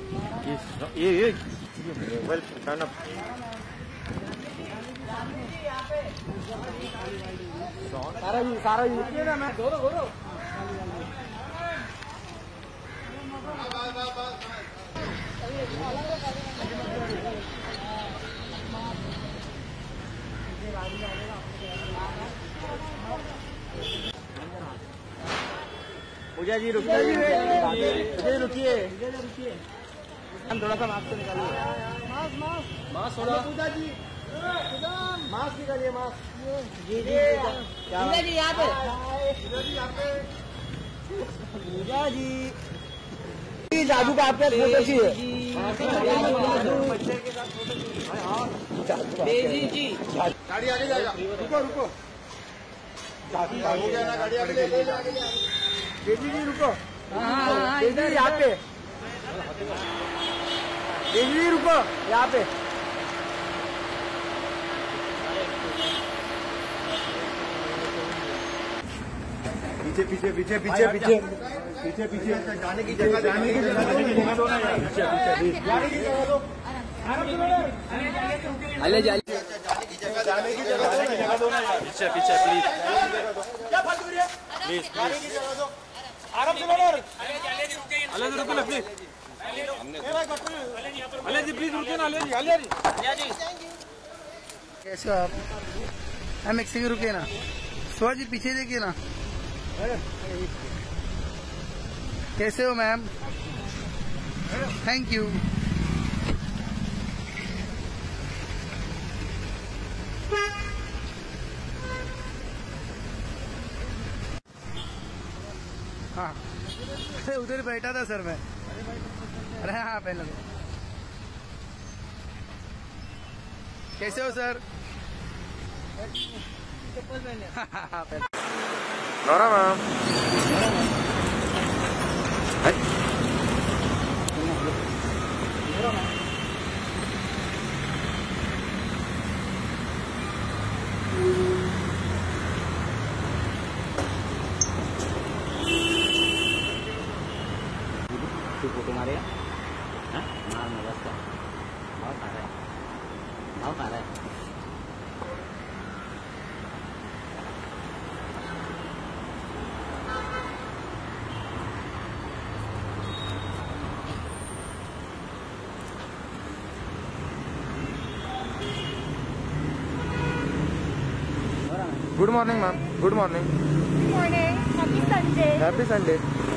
ये मोबाइल उठाना। सारा ये ना मैं घोरो पूजा जी रुकिए हम थोड़ा सा मास्क निकालिए। मास्क थोड़ा पूजा जी मास्क निकालिए। मास्क जी यहाँ पे पूजा जी जादू का आपका फोटो चाहिए। डेजी जी गाड़ी आगे जाएगा। रुको गाड़ी आगे डेजी जी रुको। डेजी यहाँ पे डेजी जी रुको यहाँ पे। पीछे जाने की जगह दो ना यार। पीछे जाने की जगह दो ना यार। पीछे प्लीज क्या फालतू करिए प्लीज जाने की जगह दो। आराम से बोलो। अले जी रुको ना प्लीज। अले जी प्लीज रुकिए ना। अले जी कैसे हो आप? हम एक सेकंड रुकिए ना। सुहा जी पीछे देखिए ना। कैसे हो मैम? Thank you. हाँ उधर बैठा था सर मैं। अरे हाँ पहले कैसे हो सर? नोरा मैम फोटो मारेगा। मार बस का भाव खा रहा है। Good morning ma'am. Good morning. Happy Sunday.